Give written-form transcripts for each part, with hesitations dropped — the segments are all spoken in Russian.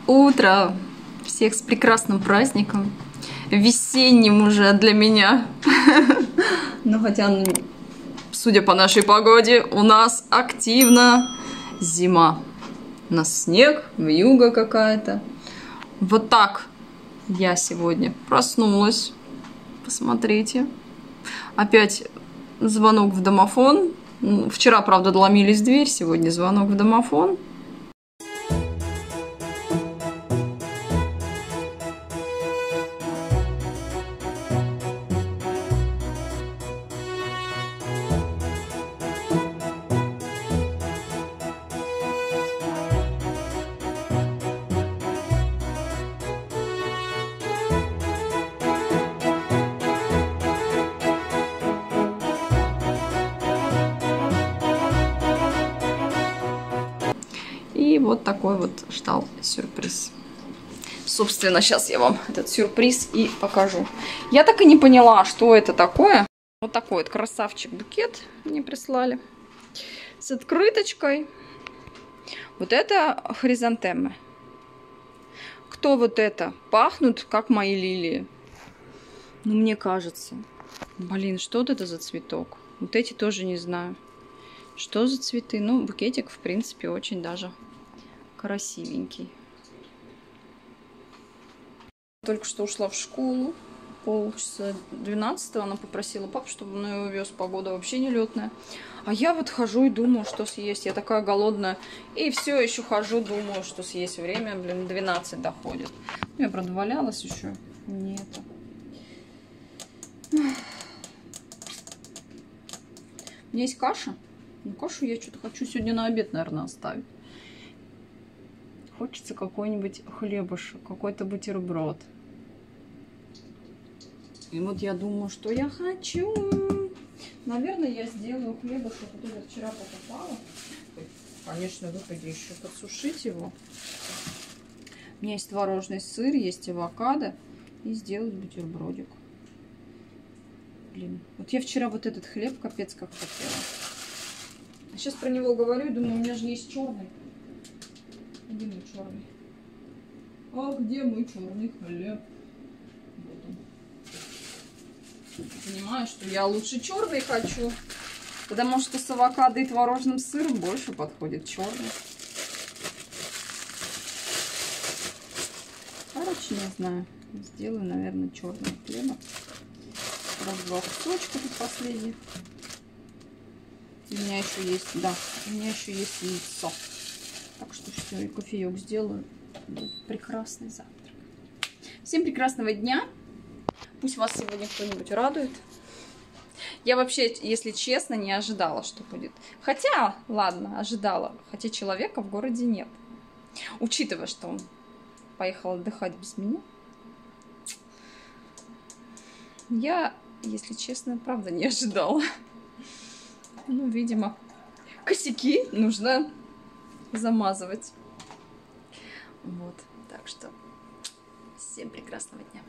утро! Всех с прекрасным праздником! Весенним уже для меня. Но хотя, судя по нашей погоде, у нас активно зима. У нас снег, вьюга какая-то. Вот так я сегодня проснулась. Посмотрите. Опять звонок в домофон. Вчера, правда, ломились в дверь, сегодня звонок в домофон. И вот такой вот ждал сюрприз. Собственно, сейчас я вам этот сюрприз и покажу. Я так и не поняла, что это такое. Вот такой вот красавчик-букет мне прислали. С открыточкой. Вот это хризантемы. Кто вот это? Пахнут, как мои лилии. Ну, мне кажется. Блин, что это за цветок? Вот эти тоже не знаю. Что за цветы? Ну, букетик, в принципе, очень даже красивенький. Только что ушла в школу. Полчаса 12-го она попросила папу, чтобы он ее увез. Погода вообще нелетная. А я вот хожу и думаю, что съесть. Я такая голодная. И все еще хожу, думаю, что съесть. Время, блин, 12 доходит. Я, правда, валялась еще. Не это. У меня есть каша. Ну, кашу я что-то хочу сегодня на обед, наверное, оставить. Хочется какой-нибудь хлебушек, какой-то бутерброд. И вот я думаю, что я хочу. Наверное, я сделаю хлебушек. Вот это вчера покупала. Конечно, выходи еще подсушить его. У меня есть творожный сыр, есть авокадо. И сделать бутербродик. Блин, вот я вчера вот этот хлеб капец как хотела. А сейчас про него говорю и думаю, у меня же есть черный. Где мой черный? А где мой черный хлеб? Вот он. Понимаю, что я лучше черный хочу. Потому что с авокадо и творожным сыром больше подходит черный. Короче, не знаю. Сделаю, наверное, черный хлеба. Раз-два кусочка тут последних. У меня еще есть, да, у меня еще есть яйцо. Так что все, и кофеек сделаю. Будет прекрасный завтрак. Всем прекрасного дня. Пусть вас сегодня кто-нибудь радует. Я вообще, если честно, не ожидала, что будет. Хотя, ладно, ожидала. Хотя человека в городе нет. Учитывая, что он поехал отдыхать без меня. Я, если честно, правда не ожидала. Ну, видимо, косяки нужно замазывать. Вот, так что всем прекрасного дня.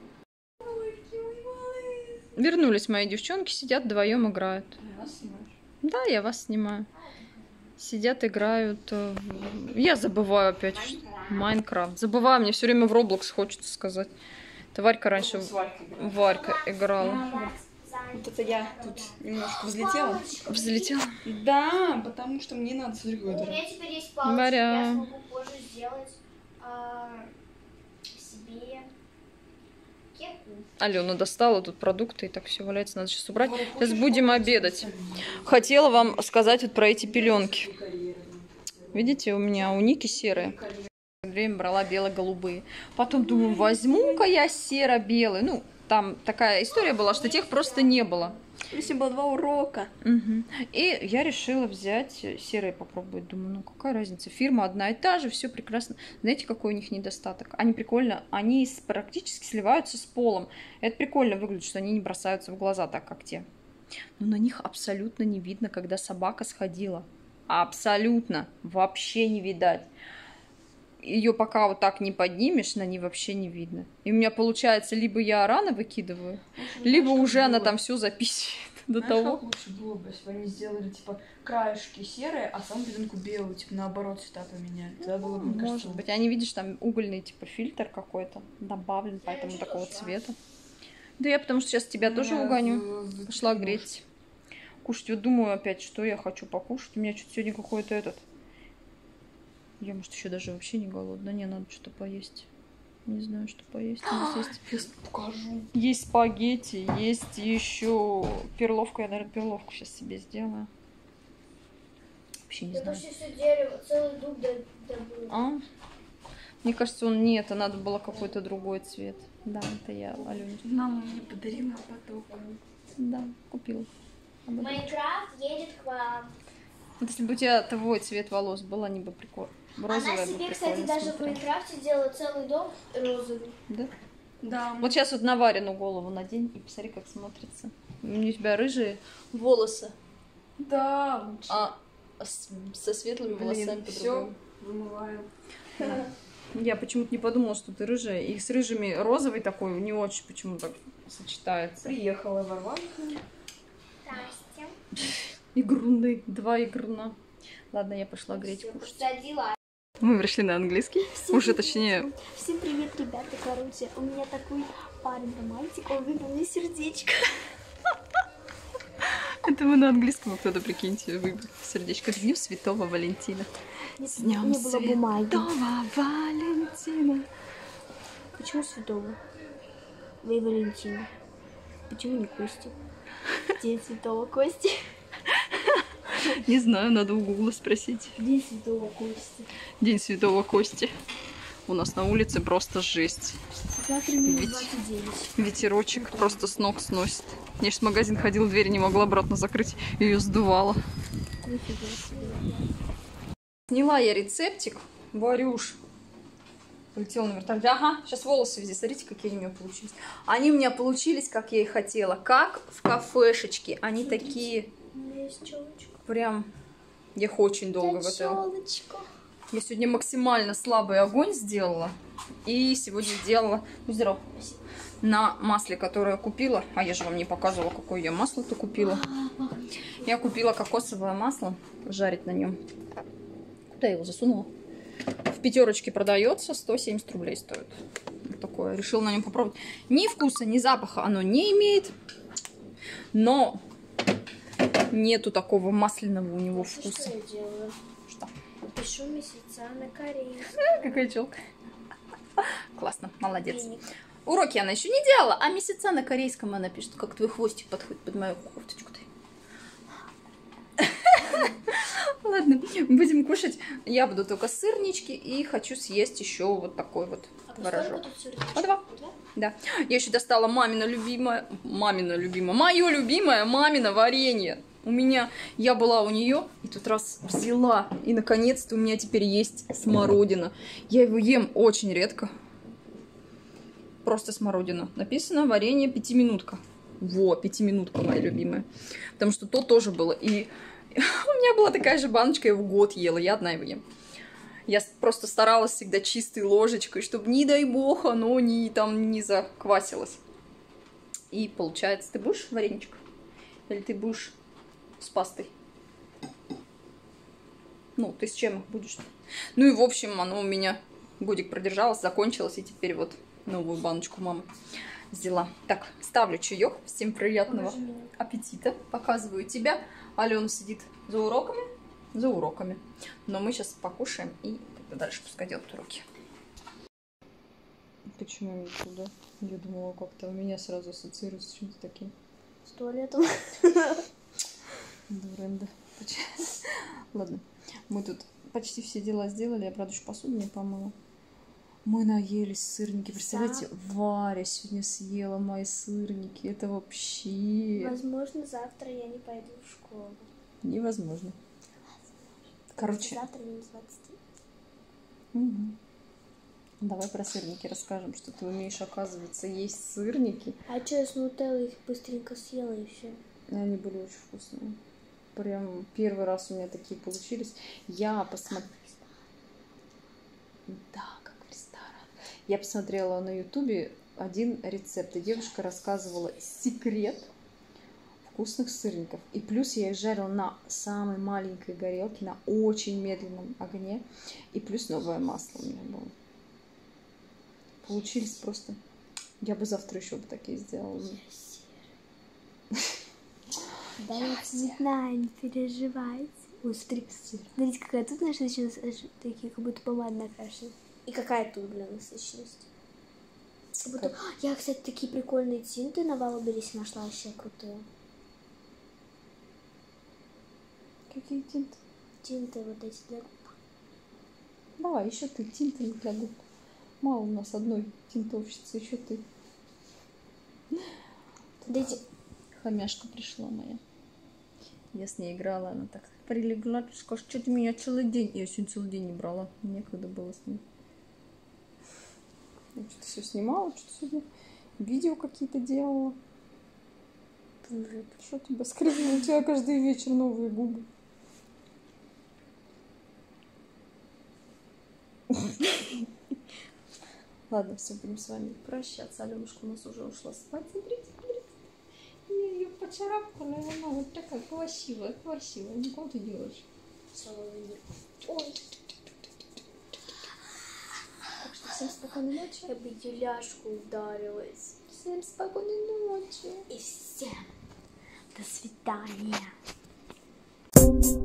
Вернулись мои девчонки, сидят вдвоем играют. Да, я вас снимаю. Сидят, играют. Я забываю опять Майнкрафт. Забываю, мне все время в Roblox хочется сказать. Это Варька раньше Варька играла. Вот это я тут немножко взлетела. Взлетела? Да, потому что мне надо, смотри, какой это. У меня теперь есть палочка, Варя. я смогу позже сделать себе кеку. Алена достала тут продукты, и так все валяется, надо сейчас убрать. Сейчас будем обедать. Хотела вам сказать вот про эти пеленки. Видите, у меня у Ники серые. Время брала бело-голубые. Потом думаю, возьму-ка я серо-белые. Ну, там такая история была, что тех просто не было. Если было 2 урока. Угу. И я решила взять серые попробовать. Думаю, ну какая разница? Фирма одна и та же, все прекрасно. Знаете, какой у них недостаток? Они прикольно, они практически сливаются с полом. Это прикольно выглядит, что они не бросаются в глаза так, как те. Но на них абсолютно не видно, когда собака сходила. Абсолютно. Вообще не видать. Ее пока вот так не поднимешь, на ней вообще не видно. И у меня получается, либо я рано выкидываю, либо уже она там все записывает. До Знаешь, того. как лучше было бы, если бы они сделали, типа, краешки серые, а саму резинку белую, типа, наоборот цвета поменяли. Тогда было бы, мне кажется, Может быть. Они, видишь, там угольный, типа, фильтр какой-то добавлен, поэтому такого цвета. Да я потому что сейчас тебя тоже угоню. Пошла греть. Кушать. Вот думаю опять, что я хочу покушать. У меня что-то сегодня какой-то этот... Я, может, еще даже вообще не голодна. Не, надо что-то поесть. Не знаю, что поесть. У нас есть... Сейчас покажу. Есть спагетти, есть еще перловка. Я, наверное, перловку сейчас себе сделаю. Вообще не Я знаю. почти все дерево, целый дуб добыл. А? Мне кажется, он нет, а надо было какой-то другой цвет. Да, это я, Алёне. Мама мне подарила поток. Да, купила. Майнкрафт едет к вам. Вот если бы у тебя твой цвет волос был, они бы прикольно. Розовые Она бы себе, прикольно кстати, даже в смотрели. Майнкрафте сделала целый дом розовый. Да? Да. Вот сейчас вот на Варину голову надень и посмотри, как смотрится. У тебя рыжие волосы, Да, лучше. а со светлыми волосами все по-другому. вымываем. Я почему-то не подумала, что ты рыжая. И с рыжими розовый такой не очень почему-то сочетается. Приехала Варварка. Здрасте. Игруны, два игруна. Ладно, я пошла греть Всё, кушать. посадила. Мы пришли на английский. Уже точнее, Всем привет, ребята, короче, у меня такой парень-романтик, он выбил мне сердечко. это мы на английском, а кто-то, прикиньте, выбил сердечко. С Днем Святого Валентина. С Днем не было бумаги. Святого Валентина. Почему святого? Вы Валентина. Почему не Кости? День святого Кости. Не знаю, надо у Гугла спросить. День святого Кости. День Святого Кости. У нас на улице просто жесть. Завтра минус 29. Ветерочек просто с ног сносит. Я ж в магазин ходила, дверь не могла обратно закрыть. Ее сдувало. Нифига себе. Сняла я рецептик. Варюш. Полетела на вертолете. Ага, сейчас волосы везде. Смотрите, какие они у меня получились. Они у меня получились, как я и хотела. Как в кафешечке. Они такие У меня есть челочка. прям... Я их очень долго готовила. Челочка. Я сегодня максимально слабый огонь сделала. И сегодня сделала... Будь здоров. На масле, которое я купила. А я же вам не показывала, какое я масло-то купила. Я купила кокосовое масло. Жарить на нем. Куда я его засунула? В пятерочке продается. 170 рублей стоит. Вот такое. Решила на нем попробовать. Ни вкуса, ни запаха оно не имеет. Но нету такого масляного у него Что вкуса. я делаю? Что? Пишу месяца на корейском. Какая челка. Классно, молодец. Веник. Уроки она еще не делала, а месяца на корейском она пишет, как твой хвостик подходит под мою кофточку. Ладно, будем кушать. Я буду только сырнички и хочу съесть еще вот такой вот творожок. По два. Да. Я еще достала мое любимое мамино варенье. У меня, я была у нее и тут раз взяла, и наконец-то у меня теперь есть смородина. Я его ем очень редко. Просто смородина. Написано варенье 5-минутка. Во, 5-минутка моя любимая. Потому что то тоже было. И у меня была такая же баночка, я его год ела. Я одна его ем. Я просто старалась всегда чистой ложечкой, чтобы, не дай бог, оно не заквасилось. И получается, ты будешь вареничек? Или ты будешь с пастой? Ну, ты с чем их будешь? Ну и, в общем, оно у меня годик продержалось, закончилось, и теперь вот новую баночку мама взяла. Так, ставлю чаек. Всем приятного аппетита. Показываю тебя. Алена сидит за уроками. Но мы сейчас покушаем и тогда дальше пускай делают уроки. Почему не туда? Я думала, как-то у меня сразу ассоциируется с чем-то таким. С туалетом. Дурында. Ладно, мы тут почти все дела сделали. Я, правда, еще посуду не помыла. Мы наелись сырники. Представляете, Варя сегодня съела мои сырники. Это вообще... Возможно, завтра я не пойду в школу. Невозможно. Короче... Завтра минус 20. Угу. Давай про сырники расскажем, что ты умеешь, оказывается, есть сырники. А что, я с нутеллой их быстренько съела и все. Они были очень вкусные. Прям первый раз у меня такие получились. Я посмотрела... Да, как в ресторан. Я посмотрела на ютубе один рецепт, и девушка рассказывала секрет вкусных сырников. И плюс я их жарила на самой маленькой горелке, на очень медленном огне. И плюс новое масло у меня было. Получились просто... Я бы завтра еще бы такие сделала. Да, я цветная, не переживайте. Ой, смотрите, какая тут насыщенность, такие, как будто помада накрашена. И какая тут, блин, насыщенность. Как будто... Я, кстати, такие прикольные тинты на Валберис нашла, вообще крутые. Какие тинты? Тинты вот эти для губ. Давай, еще ты, тинты для губ. Мало у нас одной тинтовщицы, еще ты. Дайте. Хомяшка пришла моя. Я с ней играла, она так прилегла, ты скажешь, что ты меня целый день... Я сегодня целый день не брала, некогда было с ней. Я что-то все снимала, что-то сегодня видео какие-то делала. Что тебя скрывила? У тебя каждый вечер новые губы. Ладно, все, будем с вами прощаться. Аленушка у нас уже ушла спать. Смотрите, смотрите. Я ее поцарапала, и она вот такая красивая, красивая. Ну, куда ты делаешь? Ой. Так что всем спокойной ночи. Я бы Юляшку ударилась. Всем спокойной ночи. И всем до свидания.